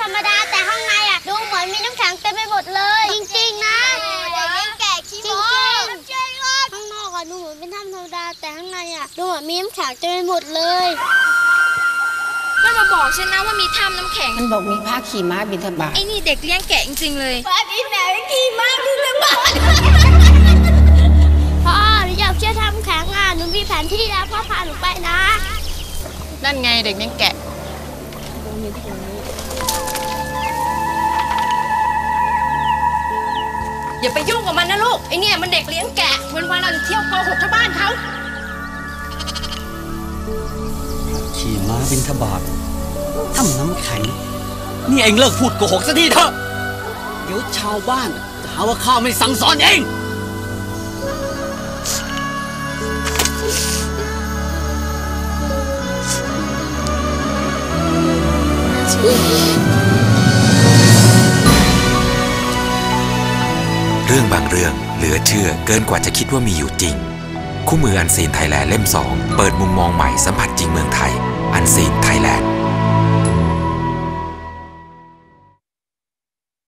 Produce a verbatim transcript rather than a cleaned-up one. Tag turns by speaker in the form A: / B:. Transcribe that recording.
A: ธรรมดาแต่ข้างในอ่ะดูเหมือนมีน้ำแข็งเต็มไปหมดเลยจริงๆนะเด็กเลี้ยงแกะขี้โม้ข้างนอกอ่ะดูเหมือนเป็นถ้ำธรรมดาแต่ข้างในอ่ะดูเหมือนมีน้ำแข็งเต็มไปหมดเลย
B: มันมาบอกฉันนะว่ามีถ้ำน้ำแข็ง
C: มันบอกมีพระขี่ม้าบิณฑบาต
B: ไอ้นี่เด็กเลี้ยงแกะจริงๆเลย
A: พระที่ไหนขี่ม้าบิณฑบาตพ่อหนูอยากเชื่อถ้ำแข็งอ่ะหนูมีแผนที่แล้วพ่อพาหนูไปนะ
D: นั่นไงเด็กเลี้ยงแกะ
B: อย่าไปยุ่งกับมันนะลูกไอเนี่ยมันเด็กเลี้ยงแกะวันวันเราจะเที่ยวโกหกชาวบ้านเขา
E: ขี่ม้าบิณฑบาตถ้ำน้ำแข็งนี่เองเลิกพูดโกหกสักทีเถอะเดี๋ยวชาวบ้านจะหาว่าข้าไม่สั่งสอนเอง
F: เรื่องบางเรื่องเหลือเชื่อเกินกว่าจะคิดว่ามีอยู่จริงคู่มืออันซีนไทยแลนด์เล่มสองเปิดมุมมองใหม่สัมผัสจริงเมืองไทยอันซีน